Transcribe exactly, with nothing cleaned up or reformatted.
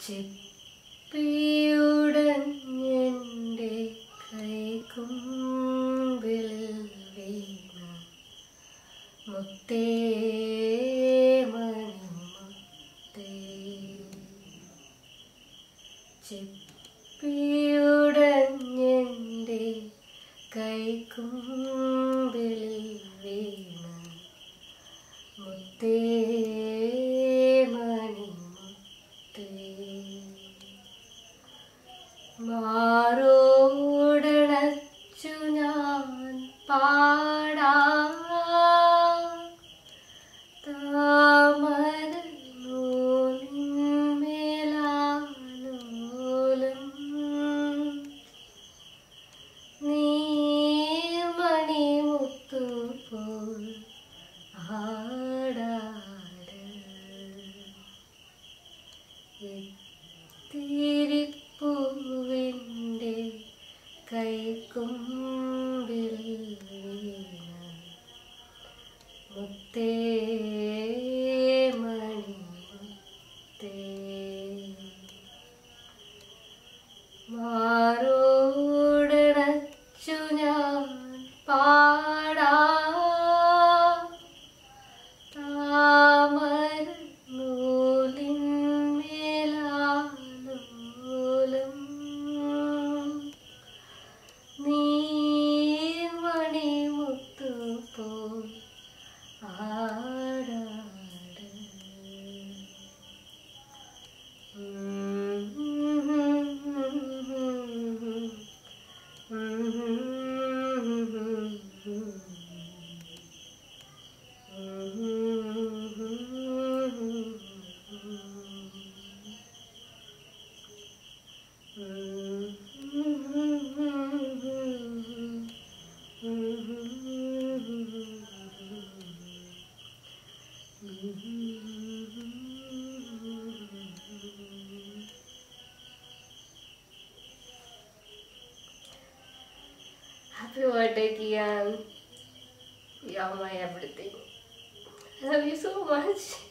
ചിപ്പിയുടഞ്ഞെൻ്റെ കൈക്കുമ്പിൽ വീണ മുത്തേ മണിമുത്തേ ചിപ്പിയുടഞ്ഞെൻ്റെ കൈക്കുമ്പിൽ വീണ മുത്തേ മാറോടണച്ചു ഞാൻ പാടാം താമരനൂലിന്മേലാലോലം നീർമണിമുത്തുപോൽ ആടാട് പൂവിൻ്റെ കൈക്കുമ്പിൽ വീണ മുത്തേ മണിമുത്തേ മാറോടണച്ചു ഞാൻ പാടാം താമരനൂലിന്മേലാലോലം നീർമണിമുത്തുപോൽ ആടാട് Happy birthday, Kian. You're my everything. I love you so much.